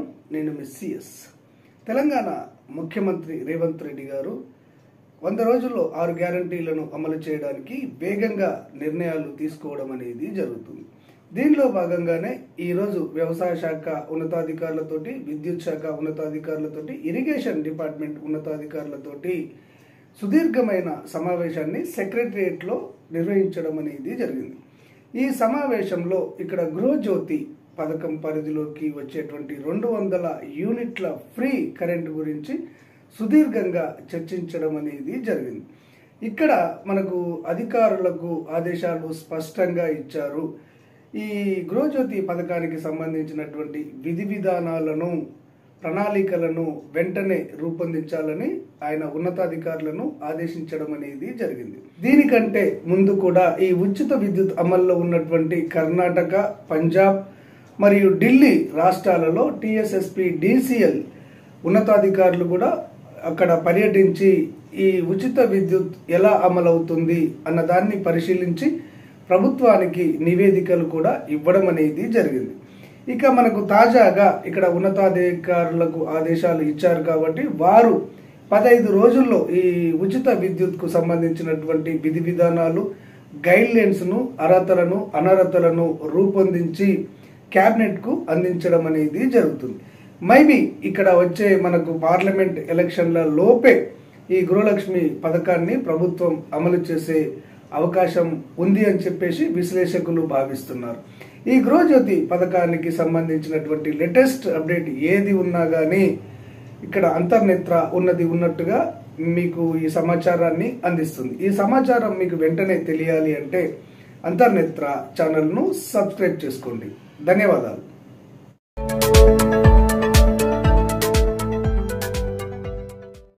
నేను మిస్సిఎస్. తెలంగాణ ముఖ్యమంత్రి రేవంత్ రెడ్డి గారు 100 రోజుల్లో 6 గ్యారంటీలను అమలు చేయడానికి వేగంగా నిర్ణయాలు తీసుకోవడం అనేది జరుగుతుంది. దీనిలో భాగంగానే ఈరోజు వ్యవసాయ శాఖ ఉన్నతాధికారులతోటి, విద్యుత్ శాఖ ఉన్నతాధికారులతోటి, ఇరిగేషన్ డిపార్ట్మెంట్ ఉన్నతాధికారులతోటి సుదీర్ఘమైన సమావేశాన్ని సెక్రటరియట్లో నిర్వహించడం అనేది జరిగింది. ఈ సమావేశంలో ఇక్కడ గృహజ్యోతి పథకం పరిధిలోకి వచ్చేటువంటి 200 యూనిట్ల ఫ్రీ కరెంటు గురించి సుదీర్ఘంగా చర్చించడం అనేది జరిగింది. ఇక్కడ మనకు అధికారులకు ఆదేశాలు స్పష్టంగా ఇచ్చారు. ఈ గృహజ్యోతి పథకానికి సంబంధించినటువంటి విధి విధానాలను, ప్రణాళికలను వెంటనే రూపొందించాలని ఆయన ఉన్నతాధికారులను ఆదేశించడం అనేది జరిగింది. దీనికంటే ముందు కూడా ఈ ఉచిత విద్యుత్ అమల్లో ఉన్నటువంటి కర్ణాటక, పంజాబ్ మరియు ఢిల్లీ రాష్ట్రాలలో టీఎస్ఎస్పీ, డీసీఎల్ ఉన్నతాధికారులు కూడా అక్కడ పర్యటించి ఈ ఉచిత విద్యుత్ ఎలా అమలవుతుంది అన్న దాన్ని పరిశీలించి ప్రభుత్వానికి నివేదికలు కూడా ఇవ్వడం అనేది జరిగింది. ఇక మనకు తాజాగా ఇక్కడ ఉన్నతాధికారులకు ఆదేశాలు ఇచ్చారు కాబట్టి వారు 15 రోజుల్లో ఈ ఉచిత విద్యుత్కు సంబంధించినటువంటి విధి విధానాలు, గైడ్ లైన్స్ను, అర్హతలను, అనర్హతలను రూపొందించి క్యాబినెట్కు అందించడం అనేది జరుగుతుంది. మైబీ ఇక్కడ వచ్చే మనకు పార్లమెంట్ ఎలక్షన్ల లోపే ఈ గృహలక్ష్మి పథకాన్ని ప్రభుత్వం అమలు చేసే అవకాశం ఉంది అని చెప్పేసి విశ్లేషకులు భావిస్తున్నారు. ఈ గృహజ్యోతి పథకానికి సంబంధించినటువంటి లేటెస్ట్ అప్డేట్ ఏది ఉన్నా కానీ ఇక్కడ అంతర్నేత్ర ఉన్నది ఉన్నట్టుగా మీకు ఈ సమాచారాన్ని అందిస్తుంది. ఈ సమాచారం మీకు వెంటనే తెలియాలి అంటే అంతర్నేత్ర ఛానల్ను సబ్స్క్రైబ్ చేసుకోండి. ధన్యవాదాలు.